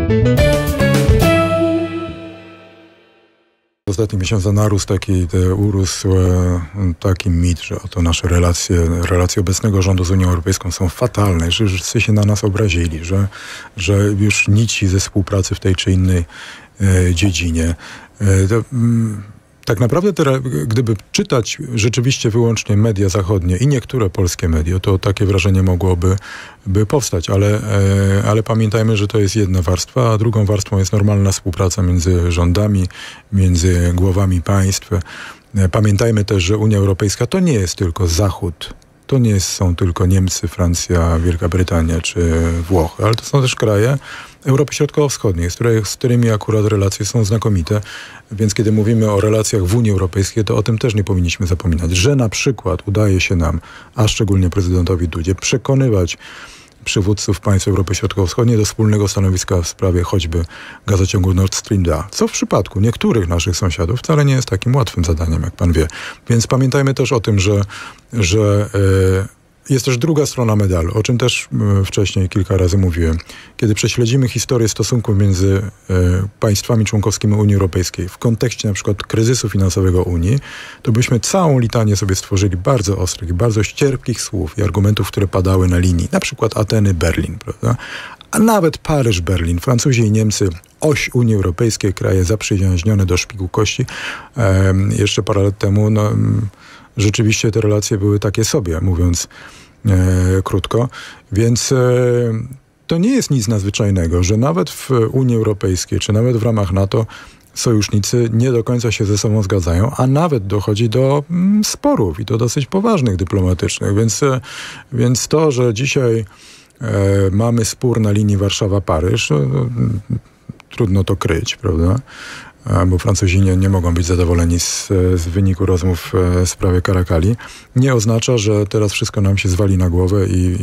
W ostatnich miesiącach urósł taki mit, że oto nasze relacje obecnego rządu z Unią Europejską są fatalne, że wszyscy się na nas obrazili, że już nici ze współpracy w tej czy innej dziedzinie. Tak naprawdę gdyby czytać rzeczywiście wyłącznie media zachodnie i niektóre polskie media, to takie wrażenie mogłoby powstać, ale pamiętajmy, że to jest jedna warstwa, a drugą warstwą jest normalna współpraca między rządami, między głowami państw. Pamiętajmy też, że Unia Europejska to nie jest tylko Zachód, to nie są tylko Niemcy, Francja, Wielka Brytania czy Włochy, ale to są też kraje Europy Środkowo-Wschodniej, z którymi akurat relacje są znakomite. Więc kiedy mówimy o relacjach w Unii Europejskiej, to o tym też nie powinniśmy zapominać, że na przykład udaje się nam, a szczególnie prezydentowi Dudzie, przekonywać przywódców państw Europy Środkowo-Wschodniej do wspólnego stanowiska w sprawie choćby gazociągu Nord Stream 2. Co w przypadku niektórych naszych sąsiadów wcale nie jest takim łatwym zadaniem, jak pan wie. Więc pamiętajmy też o tym, że jest też druga strona medalu, o czym też wcześniej kilka razy mówiłem. Kiedy prześledzimy historię stosunków między państwami członkowskimi Unii Europejskiej w kontekście na przykład kryzysu finansowego Unii, to byśmy całą litanię sobie stworzyli bardzo ostrych i bardzo ścierpkich słów i argumentów, które padały na linii, na przykład Ateny-Berlin, prawda? A nawet Paryż-Berlin, Francuzi i Niemcy, oś Unii Europejskiej, kraje zaprzyjaźnione do szpiku kości. Jeszcze parę lat temu rzeczywiście te relacje były takie sobie, mówiąc krótko. Więc to nie jest nic nadzwyczajnego, że nawet w Unii Europejskiej, czy nawet w ramach NATO sojusznicy nie do końca się ze sobą zgadzają, a nawet dochodzi do sporów i to dosyć poważnych, dyplomatycznych. Więc to, że dzisiaj mamy spór na linii Warszawa-Paryż, trudno to kryć, prawda? Bo Francuzi nie mogą być zadowoleni z wyniku rozmów w sprawie Karakali, nie oznacza, że teraz wszystko nam się zwali na głowę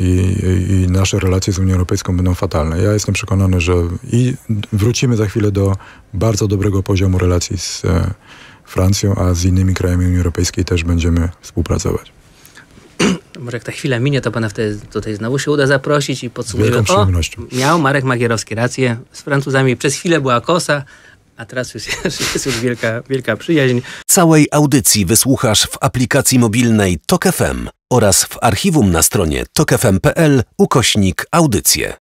i nasze relacje z Unią Europejską będą fatalne. Ja jestem przekonany, że wrócimy za chwilę do bardzo dobrego poziomu relacji z Francją, a z innymi krajami Unii Europejskiej też będziemy współpracować. Może jak ta chwila minie, to pana wtedy tutaj znowu się uda zaprosić i podsumujemy. Wielką przyjemnością. Miał Marek Magierowski rację. Z Francuzami przez chwilę była kosa, a teraz jest już wielka przyjaźń. Całej audycji wysłuchasz w aplikacji mobilnej TOK FM oraz w archiwum na stronie tokfm.pl/audycje.